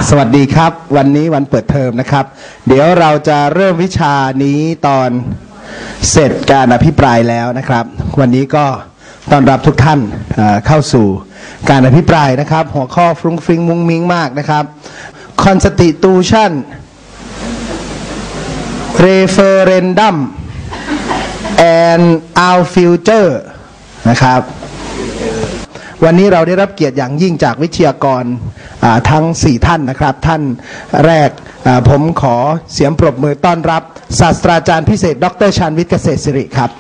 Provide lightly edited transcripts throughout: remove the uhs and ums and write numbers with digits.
สวัสดีครับวันนี้วันเปิดเทอมนะครับเดี๋ยวเราจะเริ่มวิชานี้ตอนเสร็จการอภิปรายแล้วนะครับวันนี้ก็ต้อนรับทุกท่านเข้าสู่การอภิปรายนะครับหัวข้อฟรุ้งฟริ้งมุ้งมิ้งมากนะครับ Constitution Referendum and Our Future นะครับวันนี้เราได้รับเกียรติอย่างยิ่งจากวิทยากรทั้ง4ท่านนะครับท่านแรกผมขอเสียงปรบมือต้อนรับศาสตราจารย์พิเศษดร.ชาญวิทย์เกษตรศิริครับ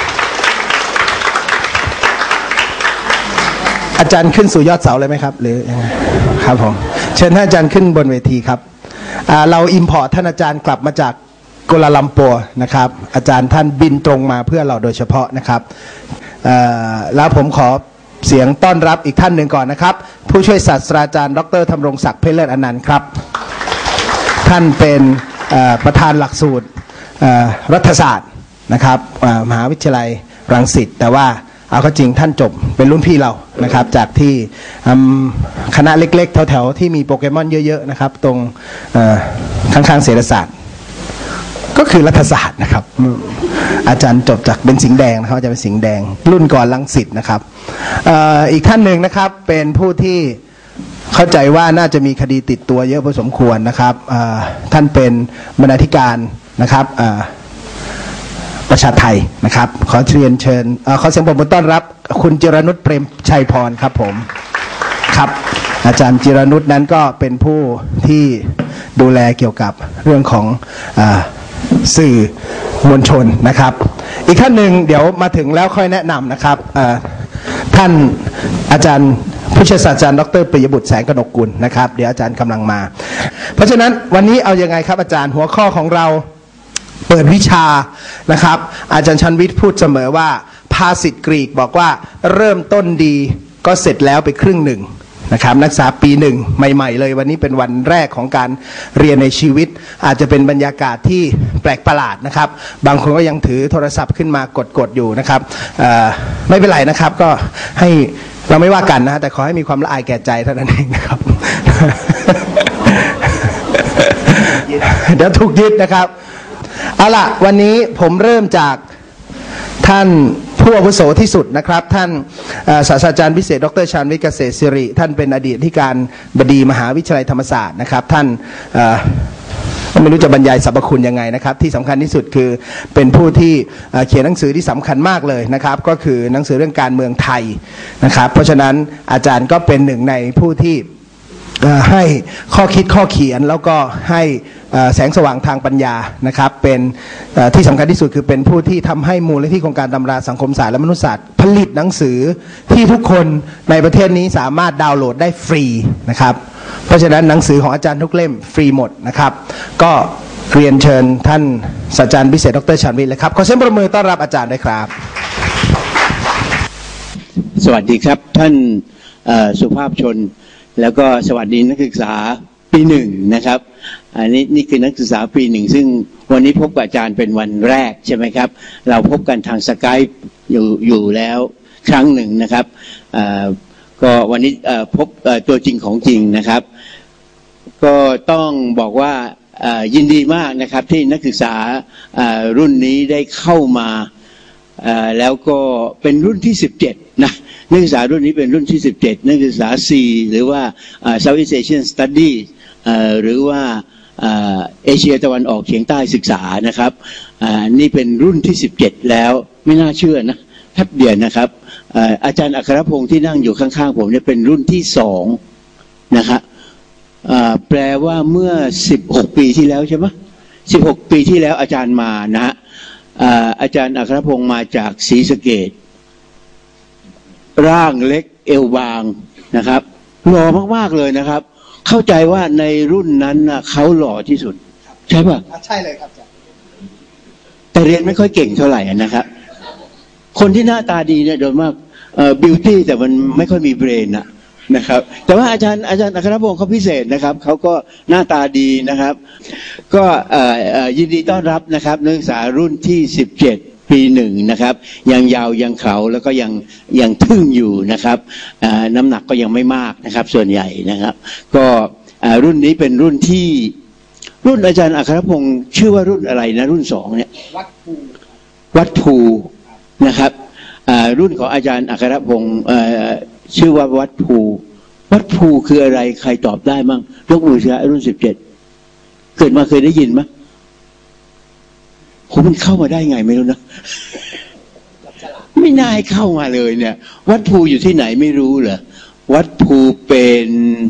อาจารย์ขึ้นสู่ยอดเสาเลยไหมครับหรือยังไงครับผมเชิญท่านอาจารย์ขึ้นบนเวทีครับเราอิมพอร์ตท่านอาจารย์กลับมาจากกัวลาลัมปัวนะครับอาจารย์ท่านบินตรงมาเพื่อเราโดยเฉพาะนะครับแล้วผมขอเสียงต้อนรับอีกท่านหนึ่งก่อนนะครับผู้ช่วยศาสตราจารย์ดร.ธำรงศักดิ์เพชรเลิศอนันต์ครับท่านเป็นประธานหลักสูตรรัฐศาสตร์นะครับมหาวิทยาลัยรังสิตแต่ว่าเอาเข้าจริงท่านจบเป็นรุ่นพี่เรานะครับจากที่คณะเล็กๆแถวๆที่มีโปเกมอนเยอะๆนะครับตรงข้างๆเศรษฐศาสตร์ก็คือรัฐศาสตร์นะครับอาจารย์จบจากเป็นสิงห์แดงนะครับจะเป็นสิงห์แดงรุ่นก่อนรังสิตนะครับอีกท่านหนึ่งนะครับเป็นผู้ที่เข้าใจว่าน่าจะมีคดีติดตัวเยอะพอสมควรนะครับท่านเป็นบรรณาธิการนะครับประชาไทยนะครับขอเรียนเชิญขอเสียงปรบมือต้อนรับคุณจิรนุชเปรมชัยพรครับผมครับอาจารย์จิรนุชนั้นก็เป็นผู้ที่ดูแลเกี่ยวกับเรื่องของสื่อมวลชนนะครับอีกท่านหนึ่งเดี๋ยวมาถึงแล้วค่อยแนะนำนะครับท่านอาจารย์ผู้ช่วยศาสตราจารย์ดร.ปิยบุตรแสงกนกกุลนะครับเดี๋ยวอาจารย์กำลังมาเพราะฉะนั้นวันนี้เอายังไงครับอาจารย์หัวข้อของเราเปิดวิชานะครับอาจารย์ชันวิทย์พูดเสมอว่าภาษิตกรีกบอกว่าเริ่มต้นดีก็เสร็จแล้วไปครึ่งหนึ่งนะครับนักศึกษาปีหนึ่งใหม่ๆเลยวันนี้เป็นวันแรกของการเรียนในชีวิตอาจจะเป็นบรรยากาศที่แปลกประหลาดนะครับบางคนก็ยังถือโทรศัพท์ขึ้นมากดอยู่นะครับไม่เป็นไรนะครับก็ให้เราไม่ว่ากันนะแต่ขอให้มีความละอายแก่ใจเท่านั้นเองนะครับเดี๋ยวถูกยึดนะครับเอาล่ะวันนี้ผมเริ่มจากท่านผู้อาวุโสที่สุดนะครับท่านศาสตราจารย์พิเศษดร.ชาญวิทย์เกษตรศิริท่านเป็นอดีตที่การบดีมหาวิทยาลัยธรรมศาสตร์นะครับท่านไม่รู้จะบรรยายสรรพคุณยังไงนะครับที่สำคัญที่สุดคือเป็นผู้ที่เขียนหนังสือที่สำคัญมากเลยนะครับก็คือหนังสือเรื่องการเมืองไทยนะครับเพราะฉะนั้นอาจารย์ก็เป็นหนึ่งในผู้ที่ให้ข้อคิดข้อเขียนแล้วก็ให้แสงสว่างทางปัญญานะครับเป็นที่สำคัญที่สุดคือเป็นผู้ที่ทำให้มูลนิธิโครงการตำราสังคมศาสตร์และมนุษยศาสตร์ผลิตหนังสือที่ทุกคนในประเทศนี้สามารถดาวน์โหลดได้ฟรีนะครับเพราะฉะนั้นหนังสือของอาจารย์ทุกเล่มฟรีหมดนะครับก็เรียนเชิญท่านศาสตราจารย์พิเศษดร.ชาญวิทย์เลยครับขอเสียงปรบมือต้อนรับอาจารย์ด้วยครับสวัสดีครับท่านสุภาพชนแล้วก็สวัสดีนักศึกษาปีหนึ่งนะครับอันนี้นี่คือนักศึกษาปีหนึ่งซึ่งวันนี้พบกับอาจารย์เป็นวันแรกใช่ไหมครับเราพบกันทางสกายอยู่แล้วครั้งหนึ่งนะครับก็วันนี้พบตัวจริงของจริงนะครับก็ต้องบอกว่ายินดีมากนะครับที่นักศึกษารุ่นนี้ได้เข้ามาแล้วก็เป็นรุ่นที่17นะนักศึกษารุ่นนี้เป็นรุ่นที่17นักศึกษา C หรือว่า Southeast Asian Studies หรือว่าเอเชียตะวันออกเฉียงใต้ศึกษานะครับนี่เป็นรุ่นที่17แล้วไม่น่าเชื่อนะแทบเดียวนะครับอาจารย์อัครพงศ์ที่นั่งอยู่ข้างๆผมเนี่ยเป็นรุ่นที่2นะครับแปลว่าเมื่อ16ปีที่แล้วใช่ไหม16ปีที่แล้วอาจารย์มานะฮะอาจารย์อัครพงศ์มาจากศรีสะเกษร่างเล็กเอวบางนะครับหล่อมากๆเลยนะครับเข้าใจว่าในรุ่นนั้นนะเขาหล่อที่สุดใช่ป่ะใช่เลยครับแต่เรียนไม่ค่อยเก่งเท่าไหร่นะครับคนที่หน้าตาดีเนี่ยโดยมากบิวตี้แต่มันไม่ค่อยมีเบรนนะครับแต่ว่าอาจารย์อัครพงศ์เขาพิเศษนะครับเขาก็หน้าตาดีนะครับก็ยินดีต้อนรับนะครับนักศึกษารุ่นที่17ปี1นะครับยังยาวยังเขาแล้วก็ยังทึ่งอยู่นะครับน้ำหนักก็ยังไม่มากนะครับส่วนใหญ่นะครับก็รุ่นนี้เป็นรุ่นที่รุ่นอาจารย์อัครพงศ์ชื่อว่ารุ่นอะไรนะรุ่น2เนี่ยวัดภูนะครับรุ่นของอาจารย์อัครพงศ์ชื่อว่าวัดภูคืออะไรใครตอบได้มั่งยกมือเสียรุ่น17เกิดมาเคยได้ยินมั้ยผมมันเข้ามาได้ไงไม่รู้นะไม่น่าให้เข้ามาเลยเนี่ยวัดภูอยู่ที่ไหนไม่รู้เหรอวัดภูเป็น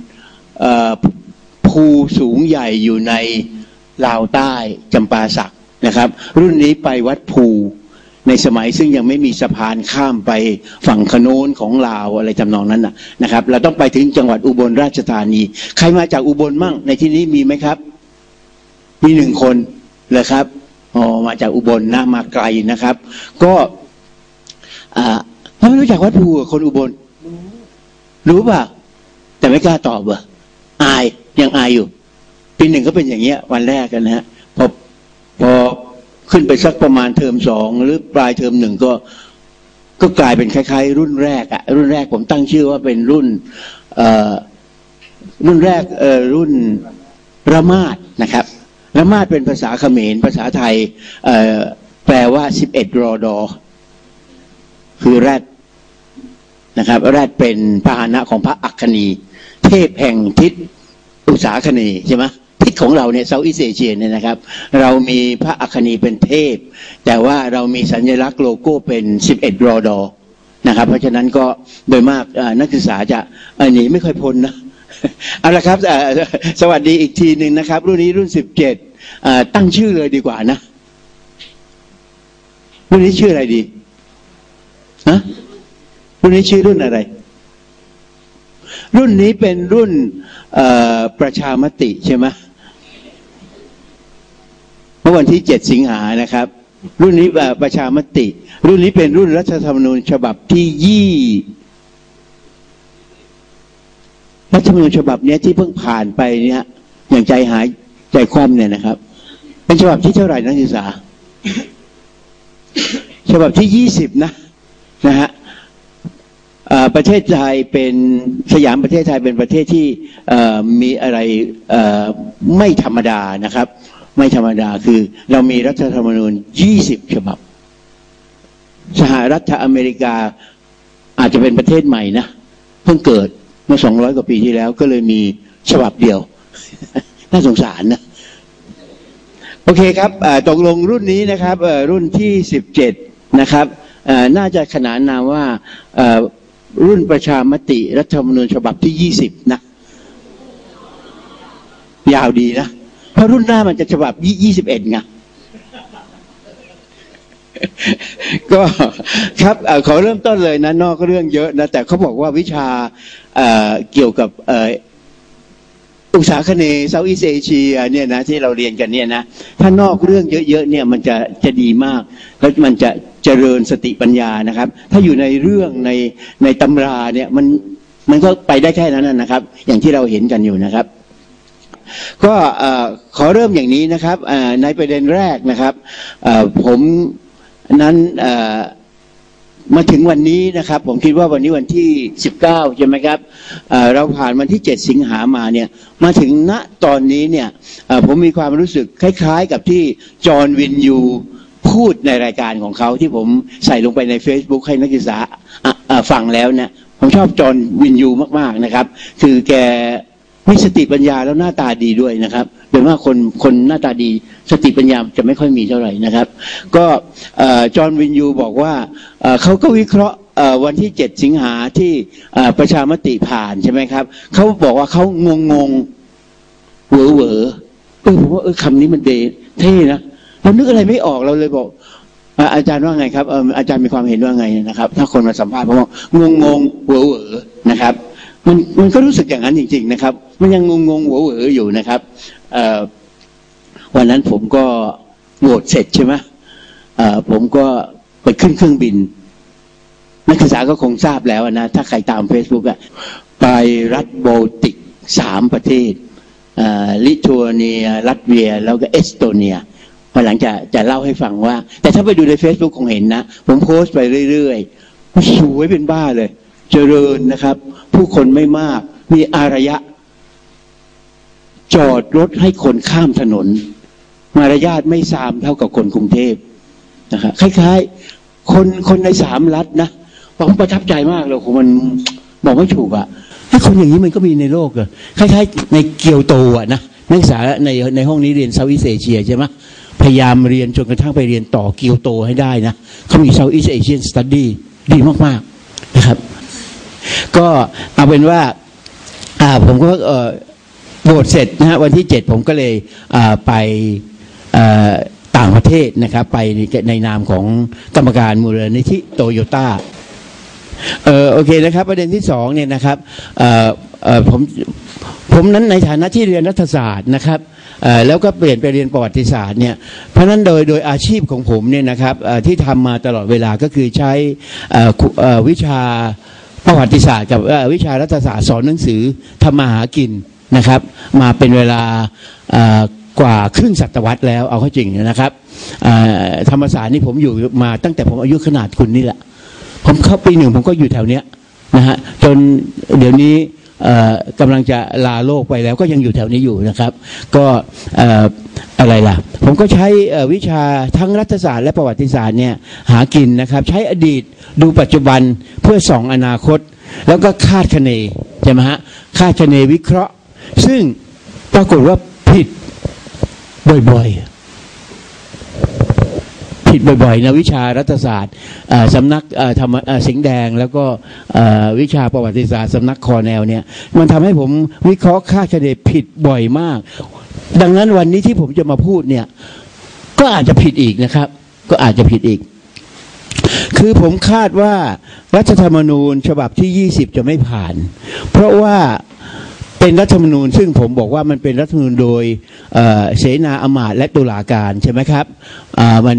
ภูสูงใหญ่อยู่ในลาวใต้จำปาสักนะครับรุ่นนี้ไปวัดภูในสมัยซึ่งยังไม่มีสะพานข้ามไปฝั่งโน้นของลาวอะไรทำนองนั้นนะครับเราต้องไปถึงจังหวัดอุบลราชธานีใครมาจากอุบลมั่งในที่นี้มีไหมครับมี1คนเลยครับมาจากอุบลนะมาไกลนะครับก็ถ้าไม่รู้จักวัดภูคนอุบลรู้ป่ะแต่ไม่กล้าตอบว่ะยังอายอยู่ปี1ก็เป็นอย่างเงี้ยวันแรกกันนะฮะพอขึ้นไปสักประมาณเทอม2หรือปลายเทอม1ก็กลายเป็นคล้ายๆรุ่นแรกรุ่นแรกผมตั้งชื่อว่าเป็นรุ่นแรกรุ่นระมาดนะครับระมาดเป็นภาษาเขมรภาษาไทยแปลว่า11รอดอคือแรดนะครับแรดเป็นพาหนะของพระอัคคณีเทพแห่งทิศอุษาคเนย์ใช่ไหมทิศของเราเนี่ยเซาท์อีสต์เอเชียเนี่ยนะครับเรามีพระอัคคณีเป็นเทพแต่ว่าเรามีสัญลักษณ์โลโก้เป็น11รอดอนะครับเพราะฉะนั้นก็โดยมากนักศึกษาจะหนีไม่ค่อยพ้นนะเอาละครับสวัสดีอีกทีหนึ่งนะครับรุ่นนี้รุ่น17ตั้งชื่อเลยดีกว่านะรุ่นนี้ชื่ออะไรดีรุ่นนี้ชื่อรุ่นอะไรรุ่นนี้เป็นรุ่นประชามติใช่ไหมเมื่อวันที่7 สิงหานะครับรุ่นนี้ประชามติรุ่นนี้เป็นรุ่นรัฐธรรมนูญฉบับที่รัฐธรรมนูญฉบับนี้ที่เพิ่งผ่านไปเนี่ยอย่างใจหายใจคว่ำเนี่ยนะครับเป็นฉบับที่เท่าไหร่นักศึกษาฉบับที่20นะฮะประเทศไทยเป็นสยามประเทศไทยเป็นประเทศที่มีอะไรไม่ธรรมดานะครับไม่ธรรมดาคือเรามีรัฐธรรมนูญ20ฉบับสหรัฐอเมริกาอาจจะเป็นประเทศใหม่นะเพิ่งเกิดเมื่อ200 กว่าปีที่แล้วก็เลยมีฉบับเดียว น่าสงสารนะโอเคครับตกลงรุ่นนี้นะครับรุ่นที่17นะครับน่าจะขนานนามว่ารุ่นประชามติรัฐธรรมนูญฉบับที่20นะยาวดีนะเพราะรุ่นหน้ามันจะฉบับ21ไงก็ครับขอเริ่มต้นเลยนะนอกเรื่องเยอะนะแต่เขาบอกว่าวิชาเกี่ยวกับอุษาคเนย์เซาท์อีสต์เอเชียเนี่ยนะที่เราเรียนกันเนี่ยนะถ้านอกเรื่องเยอะๆเนี่ยมันจะดีมากแล้วมันจะเจริญสติปัญญานะครับถ้าอยู่ในเรื่องในตำราเนี่ยมันก็ไปได้แค่นั้นนะครับอย่างที่เราเห็นกันอยู่นะครับก็ขอเริ่มอย่างนี้นะครับในประเด็นแรกนะครับผมนั้นมาถึงวันนี้นะครับผมคิดว่าวันนี้วันที่19ใช่ไหมครับเราผ่านวันที่7 สิงหามาเนี่ยมาถึงณตอนนี้เนี่ยผมมีความรู้สึกคล้ายๆกับที่จอห์นวินยูพูดในรายการของเขาที่ผมใส่ลงไปใน Facebook ให้นักศึกษาฟังแล้วเนี่ยผมชอบจอห์นวินยูมากๆนะครับคือแกมีสติปัญญาแล้วหน้าตาดีด้วยนะครับโดยมากคนหน้าตาดีสติปัญญาจะไม่ค่อยมีเท่าไหร่นะครับก็จอห์นวินยูบอกว่าเขาก็วิเคราะห์วันที่7 สิงหาที่ประชามติผ่านใช่ไหมครับเขาบอกว่าเขางงเหวอผมว่าคำนี้มันเท่นะเรานึกอะไรไม่ออกเราเลยบอกอาจารย์ว่าไงครับอาจารย์มีความเห็นว่าไงนะครับถ้าคนมาสัมภาษณ์ผมว่างงเหวอนะครับมันก็รู้สึกอย่างนั้นจริงๆนะครับมันยังงงเหวออยู่นะครับวันนั้นผมก็โหวตเสร็จใช่ไหมผมก็ไปขึ้นเครื่องบินนักศึกษาก็คงทราบแล้วนะถ้าใครตาม Facebook ไปรัฐโบลติก3 ประเทศลิทัวเนียลัตเวียแล้วก็เอสโตเนียวันหลังจะเล่าให้ฟังว่าแต่ถ้าไปดูใน Facebook คงเห็นนะผมโพสต์ไปเรื่อยๆสวยเป็นบ้าเลยเจริญนะครับผู้คนไม่มากมีอารยะจอดรถให้คนข้ามถนนมารยาทไม่ซามเท่ากับคนกรุงเทพนะครับคล้ายๆคนใน3 รัฐนะผมประทับใจมากเลยมันบอกไม่ถูกอ่ะให้คนอย่างนี้มันก็มีในโลกอะคล้ายๆในเกียวโตอ่ะนะนักศึกษาในห้องนี้เรียนเซาท์อีสเอเชียใช่ไหมพยายามเรียนจนกระทั่งไปเรียนต่อเกียวโตให้ได้นะเขามี Southeast Asian Study ดีมากๆนะครับก็เอาเป็นว่าผมก็โหวตเสร็จนะฮะวันที่7ผมก็เลยไปต่างประเทศนะครับไปในนามของกรรมการมูลนิธิโตโยต้าโอเคนะครับประเด็นที่2เนี่ยนะครับผมนั้นในฐานะที่เรียนรัฐศาสตร์นะครับแล้วก็เปลี่ยนไปเรียนประวัติศาสตร์เนี่ยเพราะนั้นโดยอาชีพของผมเนี่ยนะครับที่ทำมาตลอดเวลาก็คือใช้วิชาประวัติศาสตร์กับวิชารัฐศาสตร์สอนหนังสือทำมาหากินนะครับมาเป็นเวลากว่าครึ่งศตวรรษแล้วเอาเข้าจริงนะครับธรรมศาสตร์นี่ผมอยู่มาตั้งแต่ผมอายุขนาดคุณนี่แหละผมเข้าปี 1ผมก็อยู่แถวเนี้ยนะฮะจนเดี๋ยวนี้กำลังจะลาโลกไปแล้วก็ยังอยู่แถวนี้อยู่นะครับก็อะไรล่ะผมก็ใช้วิชาทั้งรัฐศาสตร์และประวัติศาสตร์เนี่ยหากินนะครับใช้อดีตดูปัจจุบันเพื่อส่องอนาคตแล้วก็คาดคะเนใช่ไหมฮะคาดคะเนวิเคราะห์ซึ่งปรากฏว่าผิดบ่อยๆนะวิชารัฐศาสตร์สำนักธรรมสิงห์แดงแล้วก็วิชาประวัติศาสตร์สำนักคอแนลเนี่ยมันทำให้ผมวิเคราะห์คาดคะเนผิดบ่อยมากดังนั้นวันนี้ที่ผมจะมาพูดเนี่ยก็อาจจะผิดอีกนะครับก็อาจจะผิดอีกคือผมคาดว่ารัฐธรรมนูญฉบับที่20จะไม่ผ่านเพราะว่าเป็นรัฐธรรมนูญซึ่งผมบอกว่ามันเป็นรัฐธรรมนูญโดยเสนาอมาตย์และตุลาการใช่ไหมครับมัน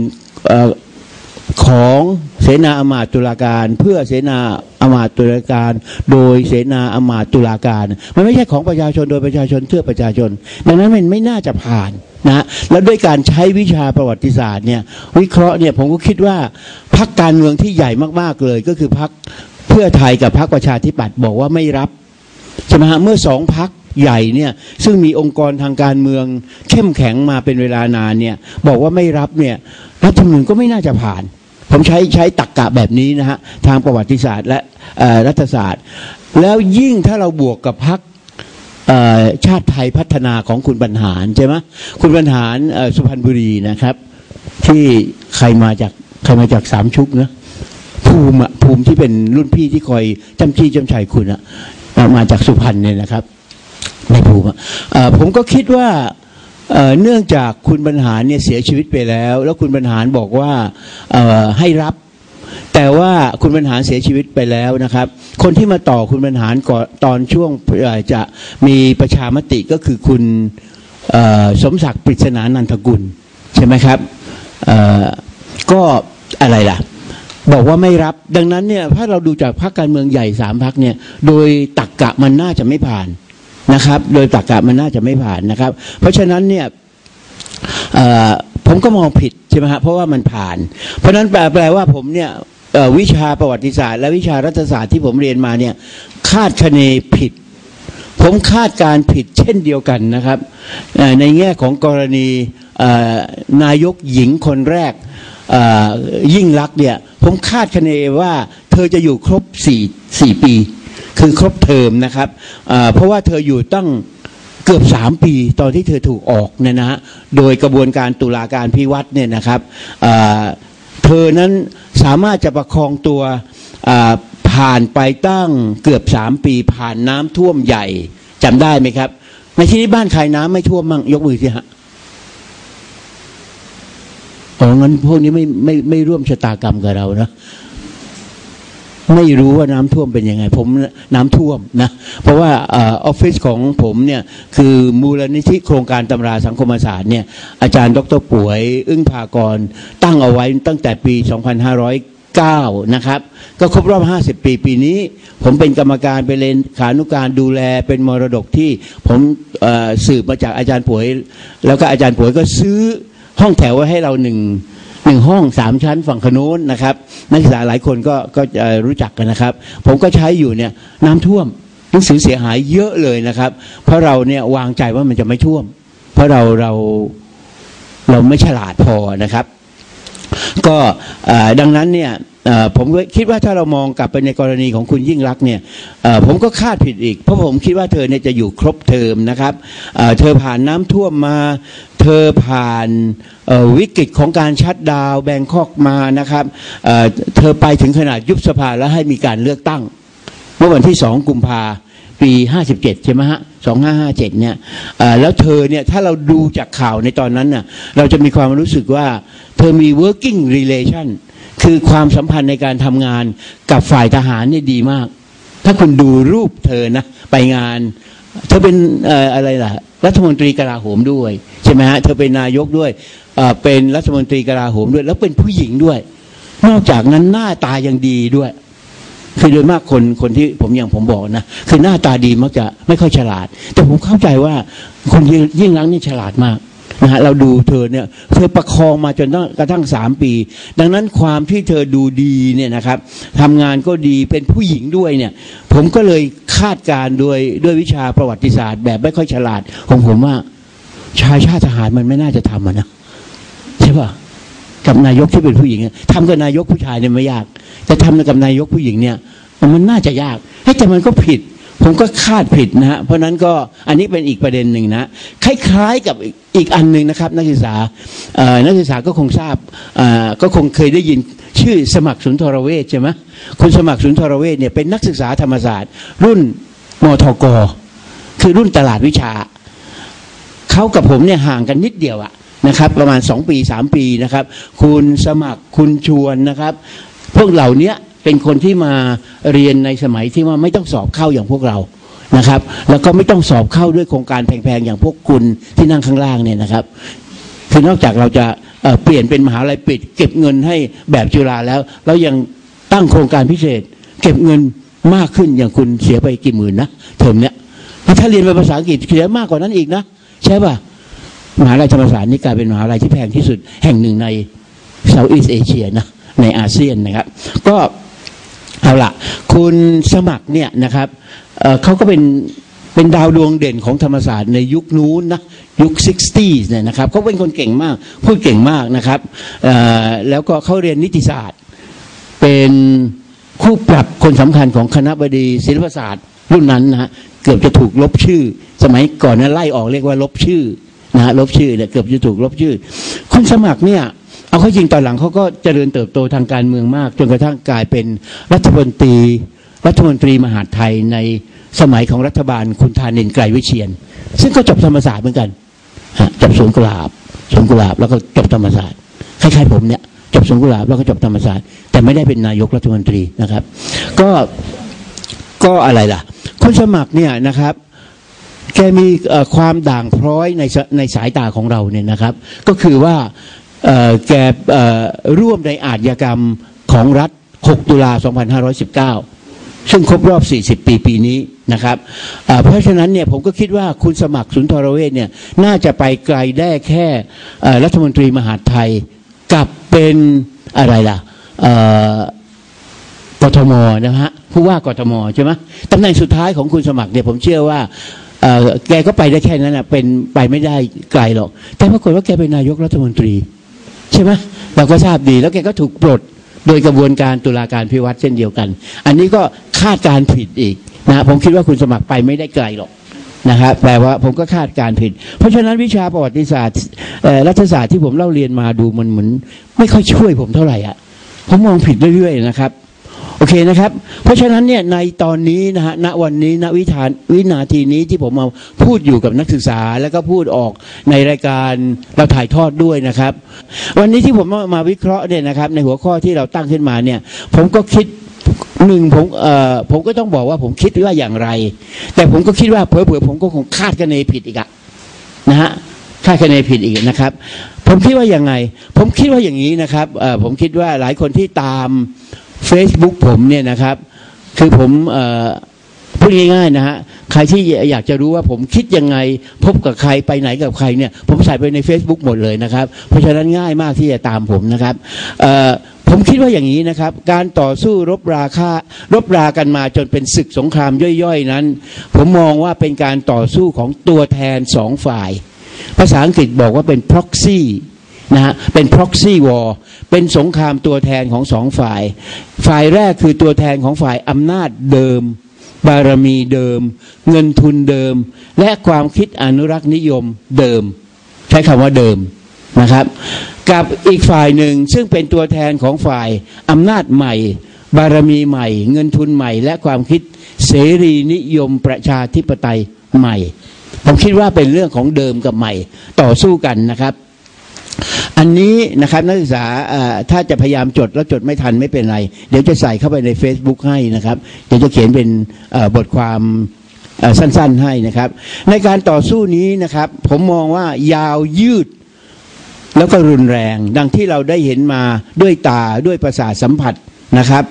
ของเสนาอมาตย์ตุลาการเพื่อเสนาอมาตย์ตุลาการโดยเสนาอมาตย์ตุลาการมันไม่ใช่ของประชาชนโดยประชาชนเพื่อประชาชนดังนั้นมันไม่น่าจะผ่านนะแล้วด้วยการใช้วิชาประวัติศาสตร์เนี่ยวิเคราะห์เนี่ยผมก็คิดว่าพรรคการเมืองที่ใหญ่มากๆเลยก็คือพรรคเพื่อไทยกับพรรคประชาธิปัตย์บอกว่าไม่รับใช่ไหมฮะเมื่อ2 พรรคใหญ่เนี่ยซึ่งมีองค์กรทางการเมืองเข้มแข็งมาเป็นเวลานานเนี่ยบอกว่าไม่รับเนี่ยรัฐธรรมนูญก็ไม่น่าจะผ่านผมใช้ตรรกะแบบนี้นะฮะทางประวัติศาสตร์และรัฐศาสตร์แล้วยิ่งถ้าเราบวกกับพรรคชาติไทยพัฒนาของคุณบรรหารใช่ไหมคุณบรรหารสุพรรณบุรีนะครับที่ใครมาจากสามชุกนะภูมิที่เป็นรุ่นพี่ที่คอยจำจี้จำชัยคุณอะมาจากสุพรรณเนี่ยนะครับในภูมิผมก็คิดว่าเนื่องจากคุณบรรหารเนี่ยเสียชีวิตไปแล้วคุณบรรหารบอกว่าให้รับแต่ว่าคุณบรรหารเสียชีวิตไปแล้วนะครับคนที่มาต่อคุณบรรหารก่อนตอนช่วงจะมีประชามติก็คือคุณสมศักดิ์ปริศนานันทกุลใช่ไหมครับก็อะไรล่ะบอกว่าไม่รับดังนั้นเนี่ยถ้าเราดูจากพรรคการเมืองใหญ่3 พรรคเนี่ยโดยตรรกะมันน่าจะไม่ผ่านนะครับโดยตรรกะมันน่าจะไม่ผ่านนะครับเพราะฉะนั้นเนี่ยผมก็มองผิดใช่ไหมฮะเพราะว่ามันผ่านเพราะนั้นแปลว่าผมเนี่ยวิชาประวัติศาสตร์และวิชารัฐศาสตร์ที่ผมเรียนมาเนี่ยคาดคะเนผิดผมคาดการผิดเช่นเดียวกันนะครับในแง่ของกรณีนายกหญิงคนแรกยิ่งลักษณ์เนี่ยผมคาดคะเนว่าเธอจะอยู่ครบ4 ปีคือครบเทอมนะครับเพราะว่าเธออยู่ตั้งเกือบ3 ปีตอนที่เธอถูกออกเนี่ยนะฮะโดยกระบวนการตุลาการพิวัตรเนี่ยนะครับเธอนั้นสามารถจะประคองตัวผ่านไปตั้งเกือบ3 ปีผ่านน้ำท่วมใหญ่จำได้ไหมครับในที่นี้บ้านใครน้ำไม่ท่วมมั่งยกมือสิฮะงั้นพวกนี้ไม่ร่วมชะตากรรมกับเรานะไม่รู้ว่าน้ำท่วมเป็นยังไงผมน้ำท่วมนะเพราะว่าออฟฟิศของผมเนี่ยคือมูลนิธิโครงการตำราสังคมศาสตร์เนี่ยอาจารย์ดร.ป่วยอึ้งภากรตั้งเอาไว้ตั้งแต่ปี 2509 นะครับก็ครบรอบ50 ปีปีนี้ผมเป็นกรรมการเป็นเลขานุการดูแลเป็นมรดกที่ผมสืบมาจากอาจารย์ป่วยแล้วก็อาจารย์ป่วยก็ซื้อห้องแถวไว้ให้เรา1 ห้อง3 ชั้นฝั่งขโน้นนะครับนักศึกษาหลายคนก็รู้จักกันนะครับผมก็ใช้อยู่เนี่ยน้ำท่วมหนังสือเสียหายเยอะเลยนะครับเพราะเราเนี่ยวางใจว่ามันจะไม่ท่วมเพราะเราไม่ฉลาดพอนะครับก็ดังนั้นเนี่ยผมคิดว่าถ้าเรามองกลับไปในกรณีของคุณยิ่งลักษณ์เนี่ยผมก็คาดผิดอีกเพราะผมคิดว่าเธอเนี่ยจะอยู่ครบเทอมนะครับเธอผ่านน้ำท่วมมาเธอผ่านวิกฤตของการชัตดาวน์แบงคอกมานะครับเธอไปถึงขนาดยุบสภาแล้วให้มีการเลือกตั้งเมื่อวันที่2 กุมภาพันธ์ปี57ใช่ไหมฮะ2557เนี่ยแล้วเธอเนี่ยถ้าเราดูจากข่าวในตอนนั้นน่ะเราจะมีความรู้สึกว่าเธอมี working relation คือความสัมพันธ์ในการทำงานกับฝ่ายทหารเนี่ยดีมากถ้าคุณดูรูปเธอนะไปงานเธอเป็นอะไรล่ะรัฐมนตรีกลาโหมด้วยใช่ไหมฮะเธอเป็นนายกด้วยเป็นรัฐมนตรีกลาโหมด้วยแล้วเป็นผู้หญิงด้วยนอกจากนั้นหน้าตายังดีด้วยคือโดยมากคนที่ผมบอกนะคือหน้าตาดีมักจะไม่ค่อยฉลาดแต่ผมเข้าใจว่าคนยิ่งลักษณ์นี่ฉลาดมากนะฮะเราดูเธอเนี่ยเธอประคองมาจนกระทั่ง3 ปีดังนั้นความที่เธอดูดีเนี่ยนะครับทำงานก็ดีเป็นผู้หญิงด้วยเนี่ยผมก็เลยคาดการด้วยวิชาประวัติศาสตร์แบบไม่ค่อยฉลาดของผมว่าชายชาติทหารมันไม่น่าจะทำนะใช่ป่ะกับนายกที่เป็นผู้หญิงทำกับนายกผู้ชายเนี่ยไม่ยากแต่ทำกับนายกผู้หญิงเนี่ยมันน่าจะยากแต่มันก็ผิดผมก็คาดผิดนะฮะเพราะนั้นก็อันนี้เป็นอีกประเด็นหนึ่งนะคล้ายๆกับอีกอันหนึ่งนะครับนักศึกษาก็คงทราบก็คงเคยได้ยินชื่อสมัครสุนทรเวชใช่ไหมคุณสมัครสุนทรเวชเนี่ยเป็นนักศึกษาธรรมศาสตร์รุ่นมทก.คือรุ่นตลาดวิชาเขากับผมเนี่ยห่างกันนิดเดียวอะนะครับประมาณ2 ปี 3 ปีนะครับคุณสมัครคุณชวนนะครับพวกเหล่านี้เป็นคนที่มาเรียนในสมัยที่ว่าไม่ต้องสอบเข้าอย่างพวกเรานะครับแล้วก็ไม่ต้องสอบเข้าด้วยโครงการแพงๆอย่างพวกคุณที่นั่งข้างล่างเนี่ยนะครับคือนอกจากเราจะเปลี่ยนเป็นมหาลัยปิดเก็บเงินให้แบบจุฬาแล้วเรายังตั้งโครงการพิเศษเก็บเงินมากขึ้นอย่างคุณเสียไปกี่หมื่นนะเทอมเนี้ยถ้าเรียนเป็นภาษาอังกฤษเสียมากกว่านั้นอีกนะใช่ป่ะมหาลัยธรรมศาสตร์นี่กลายเป็นมหาลัยที่แพงที่สุดแห่งหนึ่งในเซาท์อีสต์เอเชียนะในอาเซียนนะครับก็เอาล่ะคุณสมัครเนี่ยนะครับเขาก็เป็นดาวดวงเด่นของธรรมศาสตร์ในยุคนู้นนะยุค 60s เนี่ยนะครับเขาเป็นคนเก่งมากพูดเก่งมากนะครับแล้วก็เขาเรียนนิติศาสตร์เป็นคู่ปรับคนสำคัญของคณบดีศิลปศาสตร์รุ่นนั้นนะฮะเกือบจะถูกลบชื่อสมัยก่อนนั้นไล่ออกเรียกว่าลบชื่อนะฮะลบชื่อเนี่ยเกือบจะถูกลบชื่อคุณสมัครเนี่ยเอาเข้าจริงตอนหลังเขาก็เจริญเติบโตทางการเมืองมากจนกระทั่งกลายเป็นรัฐมนตรีมหาดไทยในสมัยของรัฐบาลคุณธานินทร์ไกรวิเชียรซึ่งก็จบธรรมศาสตร์เหมือนกันจบสวนกุหลาบแล้วก็จบธรรมศาสตร์คล้ายๆผมเนี่ยจบสวนกุหลาบแล้วก็จบธรรมศาสตร์แต่ไม่ได้เป็นนายกรัฐมนตรีนะครับก็อะไรล่ะคุณสมัครเนี่ยนะครับแกมีความด่างพร้อยในสายตาของเราเนี่ยนะครับก็คือว่าแกร่วมในอาชญากรรมของรัฐ6 ตุลา 2519ซึ่งครบรอบ40 ปีนี้นะครับเพราะฉะนั้นเนี่ยผมก็คิดว่าคุณสมัครสุนทรเวชเนี่ยน่าจะไปไกลได้แค่รัฐมนตรีมหาดไทยกับเป็นอะไรล่ะกทมนะฮะผู้ว่ากทมใช่ไหมตำแหน่งสุดท้ายของคุณสมัครเนี่ยผมเชื่อว่าแกก็ไปได้แค่นั้นนะเป็นไปไม่ได้ไกลหรอกแต่ปรากฏว่าแกเป็นนายกรัฐมนตรีใช่ไหมเราก็ทราบดีแล้วแกก็ถูกปลดโดยกระบวนการตุลาการพิวัตรเช่นเดียวกันอันนี้ก็คาดการผิดอีกนะผมคิดว่าคุณสมัครไปไม่ได้ไกลหรอกนะครับแปลว่าผมก็คาดการผิดเพราะฉะนั้นวิชาประวัติศาสตร์รัฐศาสตร์ที่ผมเล่าเรียนมาดูมันเหมือนไม่ค่อยช่วยผมเท่าไหร่อ่ะผมมองผิดเรื่อยๆนะครับโอเคนะครับเพราะฉะนั้นเนี่ยในตอนนี้นะฮะณวันนี้ณวินาทีนี้ที่ผมมาพูดอยู่กับนักศึกษาแล้วก็พูดออกในรายการเราถ่ายทอดด้วยนะครับวันนี้ที่ผมมาวิเคราะห์เนี่ยนะครับในหัวข้อที่เราตั้งขึ้นมาเนี่ยผมก็คิดผมก็ต้องบอกว่าผมคิดว่าอย่างไรแต่ผมก็คิดว่าเผลอๆผมก็คงคาดคะเนผิดอีกนะฮะคาดคะเนผิดอีกนะครับผมคิดว่าอย่างไงผมคิดว่าอย่างนี้นะครับผมคิดว่าหลายคนที่ตามFacebook ผมเนี่ยนะครับคือผมพูดง่ายๆนะฮะใครที่อยากจะรู้ว่าผมคิดยังไงพบกับใครไปไหนกับใครเนี่ยผมใส่ไปใน Facebook หมดเลยนะครับเพราะฉะนั้นง่ายมากที่จะตามผมนะครับผมคิดว่าอย่างนี้นะครับการต่อสู้รบรากันมาจนเป็นศึกสงครามย่อยๆนั้นผมมองว่าเป็นการต่อสู้ของตัวแทนสองฝ่ายภาษาอังกฤษบอกว่าเป็น proxy นะฮะเป็น proxy war เป็นสงครามตัวแทนของสองฝ่ายฝ่ายแรกคือตัวแทนของฝ่ายอำนาจเดิมบารมีเดิมเงินทุนเดิมและความคิดอนุรักษ์นิยมเดิมใช้คำว่าเดิมนะครับกับอีกฝ่ายหนึ่งซึ่งเป็นตัวแทนของฝ่ายอำนาจใหม่บารมีใหม่เงินทุนใหม่และความคิดเสรีนิยมประชาธิปไตยใหม่ผมคิดว่าเป็นเรื่องของเดิมกับใหม่ต่อสู้กันนะครับอันนี้นะครับนักศึกษาถ้าจะพยายามจดแล้วจดไม่ทันไม่เป็นไรเดี๋ยวจะใส่เข้าไปใน Facebook ให้นะครับเดี๋ยวจะเขียนเป็นบทความสั้นๆให้นะครับในการต่อสู้นี้นะครับผมมองว่ายาวยืดแล้วก็รุนแรงดังที่เราได้เห็นมาด้วยตาด้วยประสาทสัมผัสนะครับ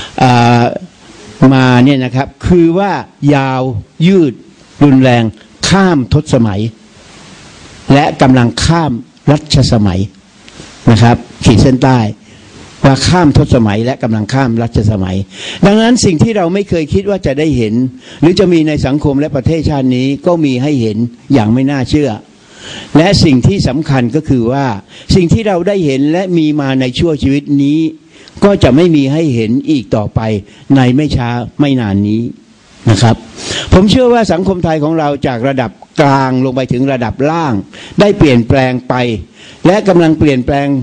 มาเนี่ยนะครับคือว่ายาวยืดรุนแรงข้ามทศมัยและกำลังข้ามรัชสมัยนะครับขีดเส้นใต้ว่าข้ามทศมัยและกำลังข้ามรัชสมัยดังนั้นสิ่งที่เราไม่เคยคิดว่าจะได้เห็นหรือจะมีในสังคมและประเทศชาตินี้ก็มีให้เห็นอย่างไม่น่าเชื่อและสิ่งที่สำคัญก็คือว่าสิ่งที่เราได้เห็นและมีมาในชั่วชีวิตนี้ก็จะไม่มีให้เห็นอีกต่อไปในไม่ช้าไม่นานนี้นะครับผมเชื่อว่าสังคมไทยของเราจากระดับกลางลงไปถึงระดับล่างได้เปลี่ยนแปลงไปและกำลังเปลี่ยน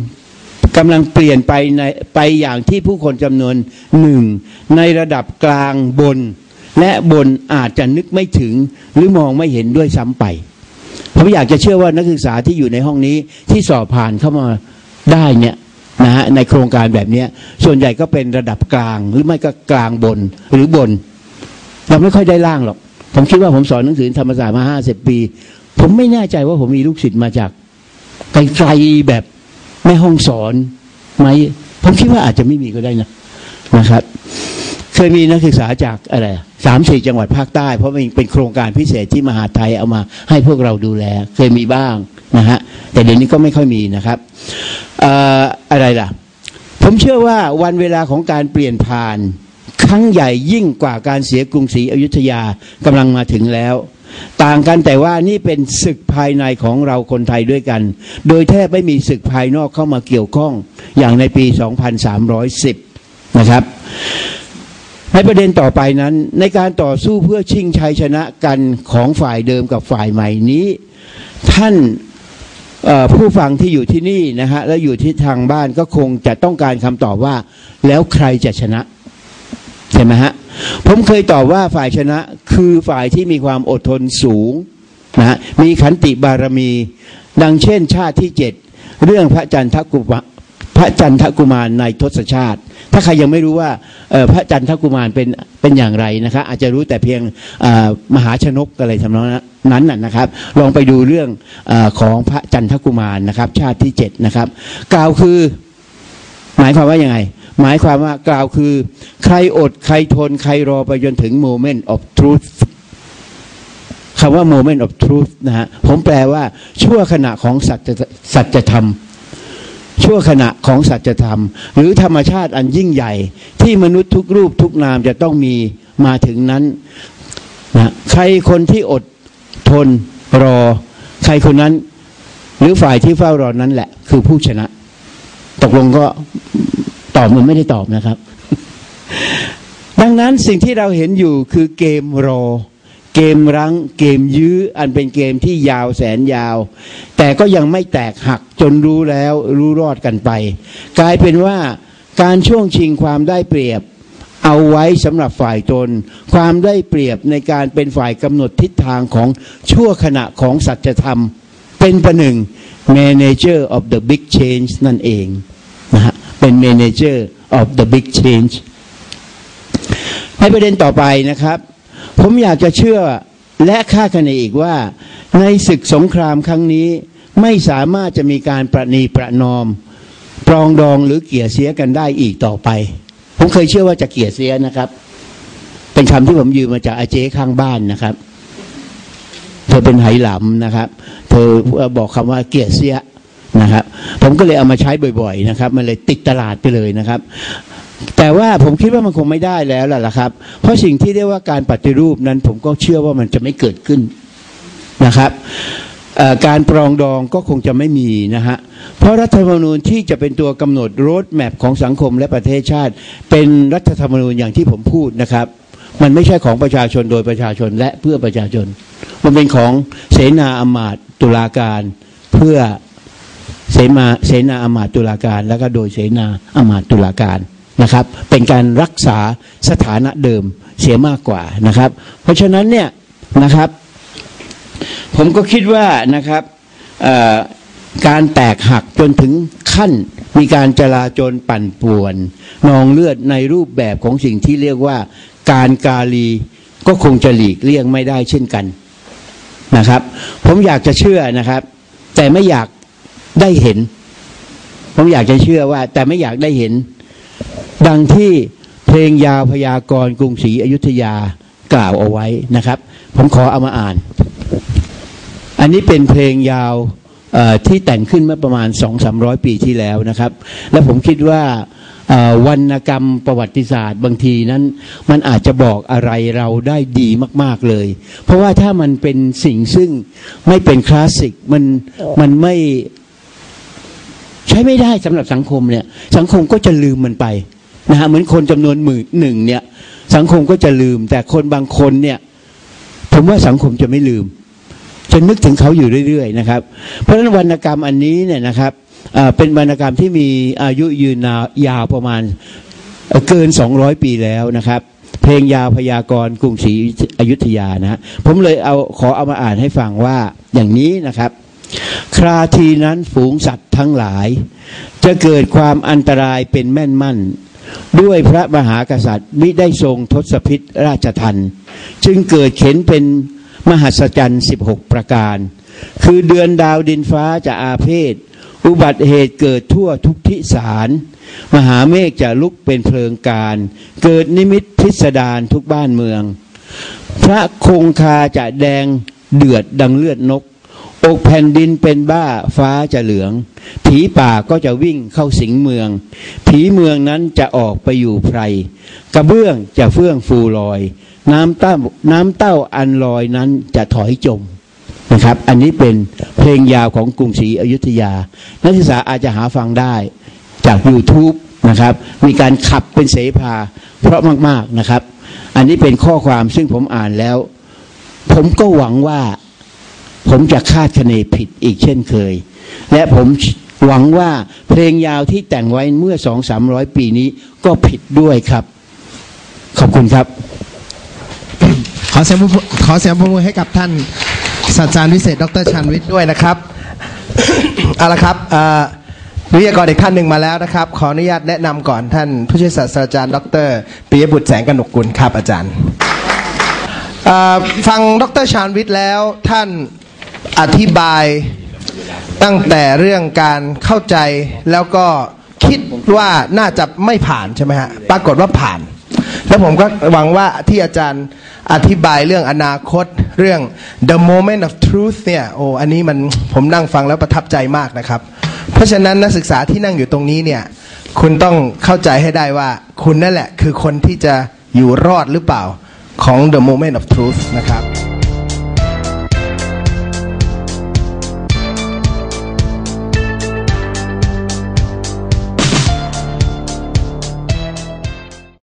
ไปอย่างที่ผู้คนจำนวนหนึ่งในระดับกลางบนและบนอาจจะนึกไม่ถึงหรือมองไม่เห็นด้วยซ้ำไปผมอยากจะเชื่อว่านักศึกษาที่อยู่ในห้องนี้ที่สอบผ่านเข้ามาได้เนี่ยนะฮะในโครงการแบบนี้ส่วนใหญ่ก็เป็นระดับกลางหรือไม่ก็กลางบนหรือบนเราไม่ค่อยได้ล่างหรอกผมคิดว่าผมสอนหนังสือธรรมศาสตร์มา50 ปีผมไม่แน่ใจว่าผมมีลูกศิษย์มาจากไกลๆแบบแม่ห้องสอนไหมผมคิดว่าอาจจะไม่มีก็ได้นะครับเคยมีนักศึกษาจากอะไร3-4 จังหวัดภาคใต้เพราะเป็นโครงการพิเศษที่มหาไทยเอามาให้พวกเราดูแลเคยมีบ้างนะฮะแต่เดี๋ยวนี้ก็ไม่ค่อยมีนะครับอะไรล่ะผมเชื่อว่าวันเวลาของการเปลี่ยนผ่านครั้งใหญ่ยิ่งกว่าการเสียกรุงศรีอยุธยากำลังมาถึงแล้วต่างกันแต่ว่านี่เป็นศึกภายในของเราคนไทยด้วยกันโดยแทบไม่มีศึกภายนอกเข้ามาเกี่ยวข้องอย่างในปี 2310 นะครับในประเด็นต่อไปนั้นในการต่อสู้เพื่อชิงชัยชนะกันของฝ่ายเดิมกับฝ่ายใหม่นี้ท่านผู้ฟังที่อยู่ที่นี่นะฮะและอยู่ที่ทางบ้านก็คงจะต้องการคำตอบว่าแล้วใครจะชนะใช่ไหมฮะผมเคยตอบว่าฝ่ายชนะคือฝ่ายที่มีความอดทนสูงนะฮะมีขันติบารมีดังเช่นชาติที่7เรื่องพระจันทกุมารในทศชาติถ้าใครยังไม่รู้ว่าพระจันทกุมารเป็นอย่างไรนะครับอาจจะรู้แต่เพียงมหาชนกอะไรทำนองนั้นนะครับลองไปดูเรื่องของพระจันทกุมารนะครับชาติที่7นะครับกล่าวคือหมายความว่ายังไงหมายความว่ากล่าวคือใครอดใครทนใครรอไปจนถึง moment of truth คำว่า moment of truth นะฮะผมแปลว่าชั่วขณะของสัจธรรมชั่วขณะของสัจธรรมหรือธรรมชาติอันยิ่งใหญ่ที่มนุษย์ทุกรูปทุกนามจะต้องมีมาถึงนั้นนะใครคนที่อดทนรอใครคนนั้นหรือฝ่ายที่เฝ้ารอนั้นแหละคือผู้ชนะตกลงก็ตอบมันไม่ได้ตอบนะครับ ดังนั้นสิ่งที่เราเห็นอยู่คือเกมรอเกมรั้งเกมยื้ออันเป็นเกมที่ยาวแสนยาวแต่ก็ยังไม่แตกหักจนรู้แล้วรู้รอดกันไปกลายเป็นว่าการช่วงชิงความได้เปรียบเอาไว้สำหรับฝ่ายตนความได้เปรียบในการเป็นฝ่ายกำหนดทิศทางของชั่วขณะของสัจธรรมเป็นประหนึ่ง manager of the big change นั่นเองนะฮะเป็น manager of the big change ในประเด็นต่อไปนะครับผมอยากจะเชื่อและคาดคะเนอีกว่าในศึกสงครามครั้งนี้ไม่สามารถจะมีการประนีประนอมปรองดองหรือเกลี่ยเสียกันได้อีกต่อไปผมเคยเชื่อว่าจะเกลี่ยเสียนะครับเป็นคำที่ผมยืมมาจากอาเจ๊ข้างบ้านนะครับเธอเป็นไหหลำนะครับเธอบอกคำว่าเกลี่ยเสียนะครับผมก็เลยเอามาใช้บ่อยๆนะครับมันเลยติดตลาดไปเลยนะครับแต่ว่าผมคิดว่ามันคงไม่ได้แล้วล่ะครับเพราะสิ่งที่เรียกว่าการปฏิรูปนั้นผมก็เชื่อว่ามันจะไม่เกิดขึ้นนะครับการปรองดองก็คงจะไม่มีนะฮะเพราะรัฐธรรมนูญที่จะเป็นตัวกำหนดโรดแมพของสังคมและประเทศชาติเป็นรัฐธรรมนูญอย่างที่ผมพูดนะครับมันไม่ใช่ของประชาชนโดยประชาชนและเพื่อประชาชนมันเป็นของเสนาอำมาตย์ตุลาการเพื่อเสนาอำมาตย์ตุลาการแล้วก็โดยเสนาอำมาตย์ตุลาการนะครับเป็นการรักษาสถานะเดิมเสียมากกว่านะครับเพราะฉะนั้นเนี่ยนะครับผมก็คิดว่านะครับการแตกหักจนถึงขั้นมีการจลาจลปั่นป่วนนองเลือดในรูปแบบของสิ่งที่เรียกว่าการกาลีก็คงจะหลีกเลี่ยงไม่ได้เช่นกันนะครับผมอยากจะเชื่อนะครับแต่ไม่อยากได้เห็นผมอยากจะเชื่อว่าแต่ไม่อยากได้เห็นดังที่เพลงยาวพยากรณ์กรุงศรีอยุธยากล่าวเอาไว้นะครับผมขอเอามาอ่านอันนี้เป็นเพลงยาวที่แต่งขึ้นเมื่อประมาณ 200-300 ปีที่แล้วนะครับและผมคิดว่าวรรณกรรมประวัติศาสตร์บางทีนั้นมันอาจจะบอกอะไรเราได้ดีมากๆเลยเพราะว่าถ้ามันเป็นสิ่งซึ่งไม่เป็นคลาสสิกมันไม่ใช้ไม่ได้สำหรับสังคมเนี่ยสังคมก็จะลืมมันไปนะฮะเหมือนคนจำนวนหนึ่งเนี่ยสังคมก็จะลืมแต่คนบางคนเนี่ยผมว่าสังคมจะไม่ลืมจะนึกถึงเขาอยู่เรื่อยๆนะครับเพราะฉะนั้นวรรณกรรมอันนี้เนี่ยนะครับเป็นวรรณกรรมที่มีอายุยืนยาวประมาณเกิน200 ปีแล้วนะครับเพลงยาวพยากรณ์กรุงศรีอยุธยานะผมเลยขอเอามาอ่านให้ฟังว่าอย่างนี้นะครับคราทีนั้นฝูงสัตว์ทั้งหลายจะเกิดความอันตรายเป็นแม่นมั่นด้วยพระมหากษัตริย์มิได้ทรงทศพิธราชทัณฑ์จึงเกิดเข็นเป็นมหัศจรรย์16ประการคือเดือนดาวดินฟ้าจะอาเพศอุบัติเหตุเกิดทั่วทุกทิศารมหาเมฆจะลุกเป็นเพลิงการเกิดนิมิตพิสดารทุกบ้านเมืองพระคงคาจะแดงเดือดดังเลือดนกอกแผ่นดินเป็นบ้าฟ้าจะเหลืองผีป่าก็จะวิ่งเข้าสิงเมืองผีเมืองนั้นจะออกไปอยู่ไพรกระเบื้องจะเฟื่องฟูลอยน้ำเต้าอันลอยนั้นจะถอยจมนะครับอันนี้เป็นเพลงยาวของกรุงศรีอยุธยานักศึกษาอาจจะหาฟังได้จาก YouTube นะครับมีการขับเป็นเสภาเพราะมากๆนะครับอันนี้เป็นข้อความซึ่งผมอ่านแล้วผมก็หวังว่าผมจะคาดคะเนผิดอีกเช่นเคยและผมหวังว่าเพลงยาวที่แต่งไว้เมื่อ 200-300 ปีนี้ก็ผิดด้วยครับขอบคุณครับขอเสียงปรบมือให้กับท่านศาสตราจารย์วิเศษดร.ชาญวิทย์ด้วยนะครับ เอาละครับวิทยากรอีกท่านหนึ่งมาแล้วนะครับขออนุญาตแนะนำก่อนท่านผู้ช่วยศาสตราจารย์ดร.ปิยบุตรแสงกนกกุลครับอาจารย์ฟังดร.ชาญวิทย์แล้วท่านอธิบายตั้งแต่เรื่องการเข้าใจแล้วก็คิดว่าน่าจะไม่ผ่านใช่ไหมฮะปรากฏว่าผ่านแล้วผมก็หวังว่าที่อาจารย์อธิบายเรื่องอนาคตเรื่อง the moment of truth เนี่ยอันนี้ผมนั่งฟังแล้วประทับใจมากนะครับเพราะฉะนั้นนักศึกษาที่นั่งอยู่ตรงนี้เนี่ยคุณต้องเข้าใจให้ได้ว่าคุณนั่นแหละคือคนที่จะอยู่รอดหรือเปล่าของ the moment of truth นะครับ